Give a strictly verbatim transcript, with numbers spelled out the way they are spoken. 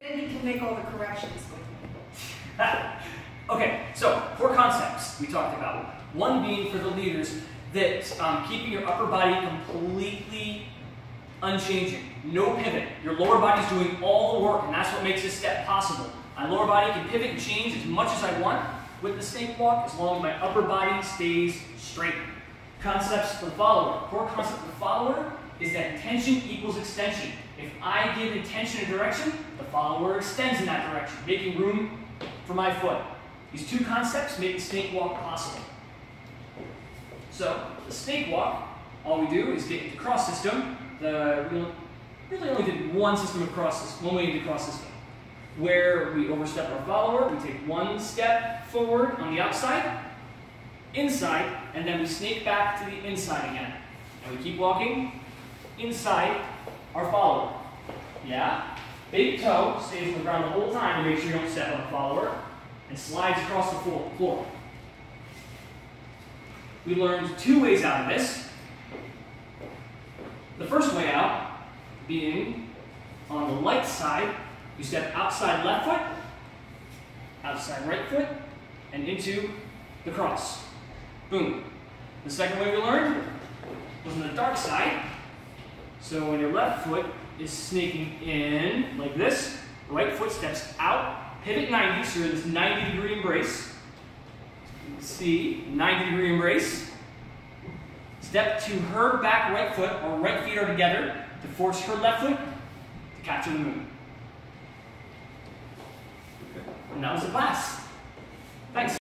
Then he can make all the corrections with me. Okay, so four concepts we talked about. One being for the leaders that um, keeping your upper body completely unchanging. No pivot. Your lower body's doing all the work, and that's what makes this step possible. My lower body can pivot and change as much as I want with the snake walk, as long as my upper body stays straight. Concepts for the follower. Core concept for the follower is that tension equals extension. If I give intention a direction, the follower extends in that direction, making room for my foot. These two concepts make the snake walk possible. So, the snake walk, all we do is get the cross system. The, we really only did one system of cross, one way into cross system, where we overstep our follower, we take one step forward on the outside, inside, and then we snake back to the inside again. And we keep walking inside our follower. Yeah? Big toe stays on the ground the whole time to make sure you don't step on the follower, and slides across the floor. We learned two ways out of this. The first way out being on the light side, you step outside left foot, outside right foot, and into the cross. Boom. The second way we learned was on the dark side. So when your left foot is snaking in like this, right foot steps out, pivot ninety, so you're in this ninety degree embrace. You can see, ninety degree embrace. Step to her back right foot, or right feet are together, to force her left foot to capture the moon. And that was the class. Thanks.